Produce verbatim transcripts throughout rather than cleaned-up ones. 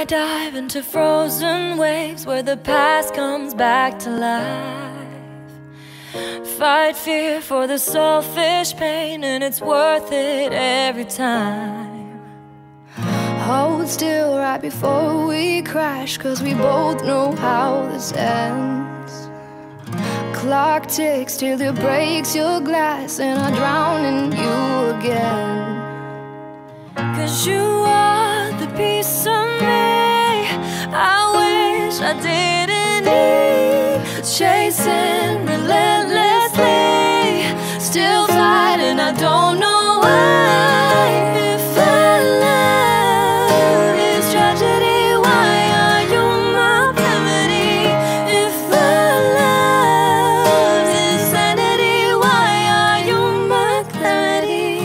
dive into frozen waves where the past comes back to life. Fight fear for the selfish pain, and it's worth it every time. Hold still right before we crash, 'cause we both know how this ends. Clock ticks till it breaks your glass, and I drown in you again. 'Cause you are the piece of me I wish I didn't need. Chasing relentlessly, still fighting, I don't know why. If our love is tragedy, why are you my remedy? If our love's insanity, why are you my clarity?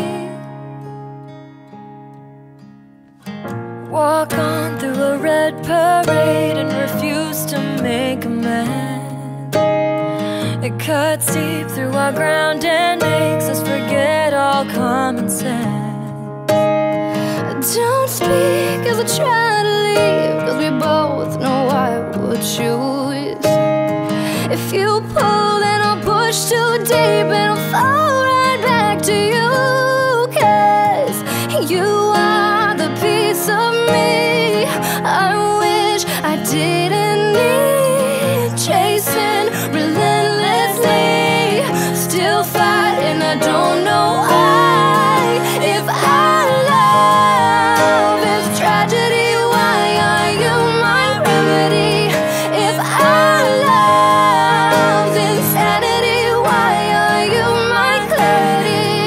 Walk on through a red parade and refuse to make amends. It cuts deep through our ground and makes us forget all common sense. Don't speak as I try to leave, 'cause we both know I would choose. If you pull, then I'll push too deep and I'll fall right back to you. 'Cause you are the piece of me I wish I didn't need. Chasing relentlessly, still fighting, I don't know why. If our love is tragedy, why are you my remedy? If our love's insanity, why are you my clarity?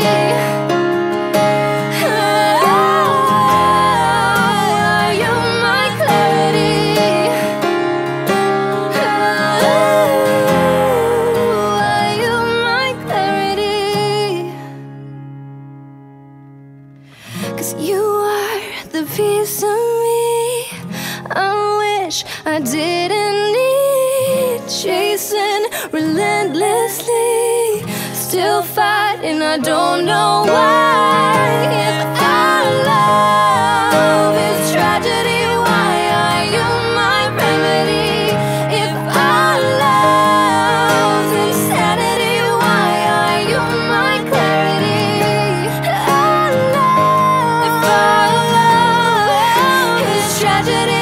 Are you my clarity? Are you my clarity? 'Cause you are the piece of me I wish I didn't need. Chasing relentlessly, still fighting, I don't know why. If our love is tragedy, why are you my remedy? If our love's insanity, why are you my clarity? Our love, if our love is tragedy,